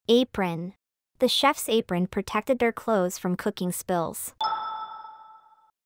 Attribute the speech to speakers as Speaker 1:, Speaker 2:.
Speaker 1: Apron. The chef's apron protected their clothes from cooking spills.